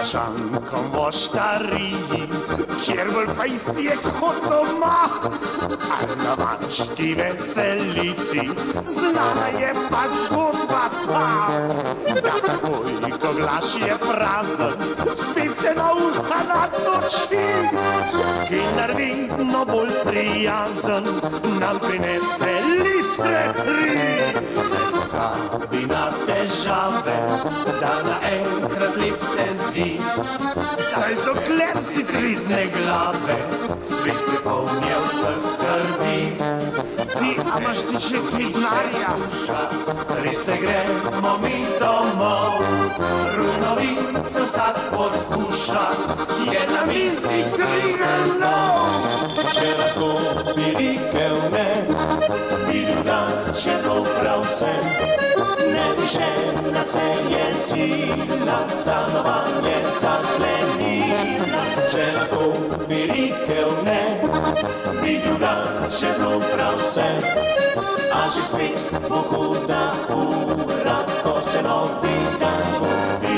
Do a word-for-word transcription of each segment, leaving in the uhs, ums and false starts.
Gračankom v oštariji, kjer bolj fajst je kot doma, a na vanški veselici znana je pač zgodba ta, da takoj, ko glaš je prazen, spet se na uha natoči, kinder vidno bolj prijazen nam prinese litre tri. Se pozabi na težave, da naenkrat lep se zdi, saj dokler si trizne glave, svet je polnje vseh skrbi. Ti, a imaš ti še kaj denarja? Res ne gremo mi domov, runovice vsak poskuša, je na mizi krigenov. Če lahko bi rekel ne, bi drugače to prav vse, ne bi žena se jezila, stanovanje zaklenila. Če lahko bi rekel ne, bi drugače to prav vse, a že spet bo huda ura, ko se novi dan budi.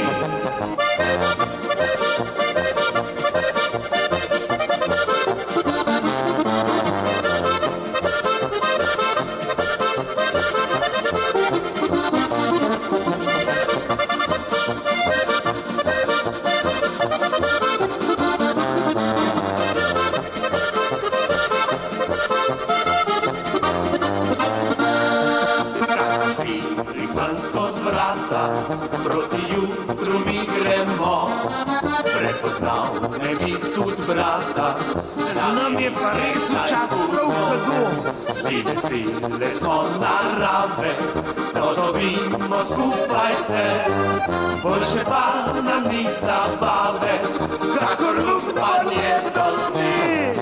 Skozi vrata, proti jutru mi gremo, prepoznal ne bi tudi brata, nam je pa res včasih prav hladno. Vsi vesele smo narave, da dobimo skupaj se, boljše pa nam ni zabave, kakor lupanje do dne.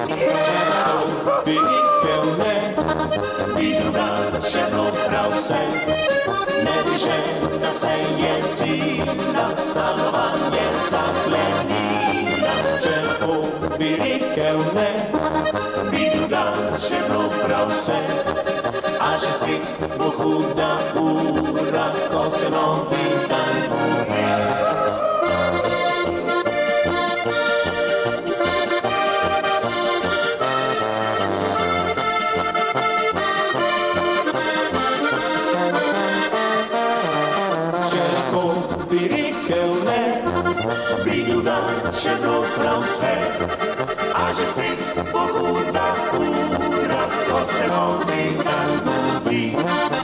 Bi rekel ne, bi drugače bilo prav vse, ne bi žena se jezila, stanovanje zaklenila. Če lahko bi rekel ne, bi drugače bilo prav vse, a že spet bo huda ura, ko se novi dan budi. Bi rekel ne, bi drugače bilo prav vse, a že spet bo huda ura, ko se novi dan budi.